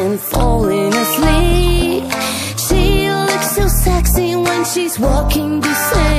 and falling asleep. She looks so sexy when she's walking beside